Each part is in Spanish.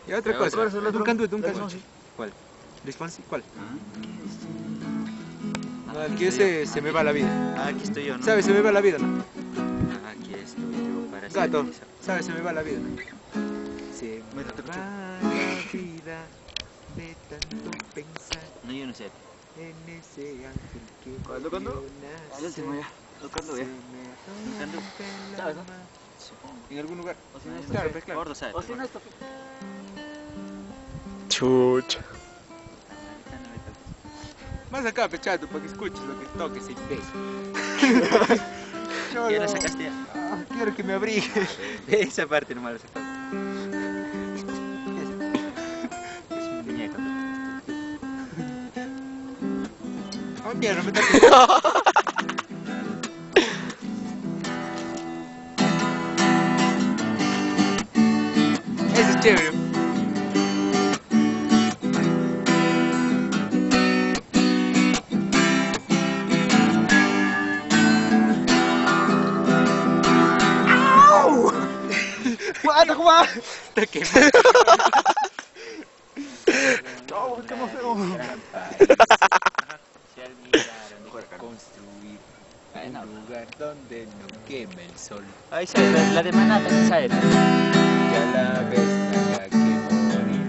Y otra cosa, ¿Cuál es el otro? Duncan Du, Duncan Du. ¿Cuál? Luis Fonsi, ¿cuál? Ah, No, aquí aquí estoy ese yo. se me va la vida. Ah, aquí estoy yo, ¿no? ¿Sabes? Se me va la vida, ¿no? Aquí estoy yo para Gato, ser feliz. ¿sabes? Se me va la vida. Se me Bueno, te va escucho. la vida de tanto pensar No, yo no sé. en ese ángel que ¿Cuál, Duncan Du? vio Al último ya. Tocando Se ya. me Duncan Du. rompe el ¿Sabes, no? alma. En algún lugar. O si no esto. Claro, pues, claro. Gordo, ¿sabes? O si no esto. Chucha. Más acá, pechato, para que escuches lo que toques, imbécil. ¿Ya la sacaste ya? Quiero que me abrigue. Esa parte nomás la sacaste. Es mi muñeco. Oh, mierda, me toques. Ese es chévere. ¡Juan, Juan! Te quemé. ¡No, es que no feo! Se olvidaron de construir Un lugar donde no queme el sol. Ahí sale la de Manhattan, ¿sí sabes? Y a la vez haya que morir.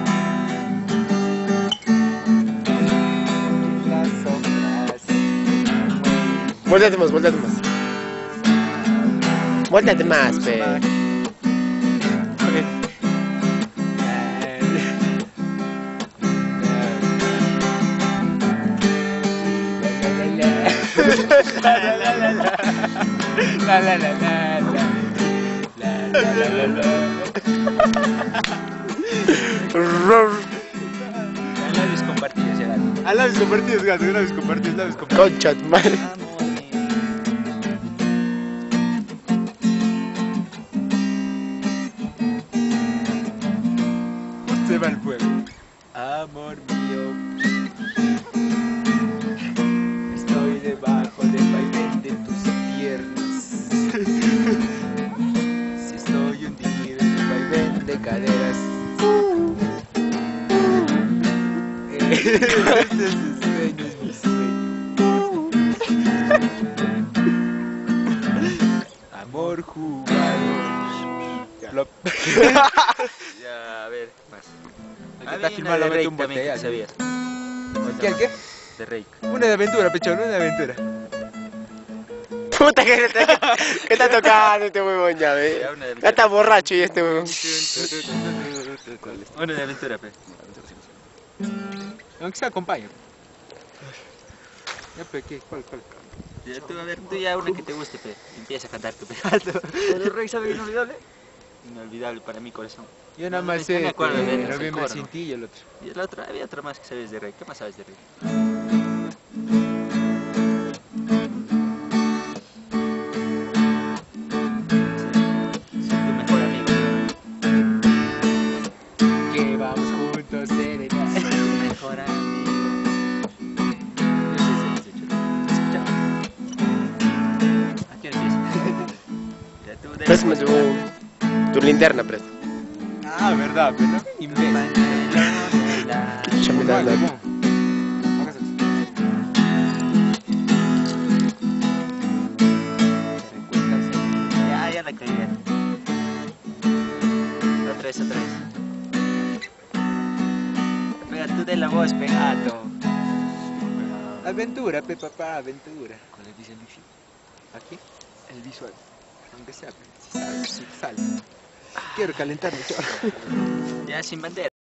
Las sombras. Vuéltate más, vuéltate más. Vuéltate más, pe. La la la la la la la la. Labios compartidos, ya. A labios compartidos, gato, labios compartidos, labios compartidos. Concha, tu madre. Amor mío. Se va el fuego. Amor mío. Estoy debajo del vaivén de tus piernas. Si estoy hundido en el vaivén de caderas. Este es mi sueño, es mi sueño. Amor jugador. Flop. Ya, a ver, más. El que está filmando mete un botellazo. ¿Sabías? ¿Qué, el qué? De Rake. Una de aventura, pechón, una de aventura. Puta que está tocando este huevón ya, ve. Ya, una de Ya está borracho y este huevón. Una de aventura, pe. Aunque se acompañe. Ya, pero ¿qué? ¿Cuál? Ya, tú, a ver, tú ya una que te guste, pe. Empieza a cantar tu pedazo. ¿El rey sabe inolvidable? Inolvidable para mi corazón. Yo nada No, más no sé me acuerdo de letras, el Noviembre coro, sin ¿no? ti y el otro. Y el otro, había otra más que sabes de Rey. ¿Qué más sabes de Rey? Soy tu mejor amigo. Que vamos juntos en el Soy tu mejor amigo. ¿A quién empieza? Ya tú de Préstame tu linterna, presta. Ah, verdad, pero no imbécil. Échame la- la- Ya la cagué. Otra vez. Pega tú de la voz, pegato. Aventura, papá, aventura. ¿Cuál es el visual? ¿Aquí? El visual. Aunque sea, si sale. Quiero calentarme, chaval. Ya sin bandera.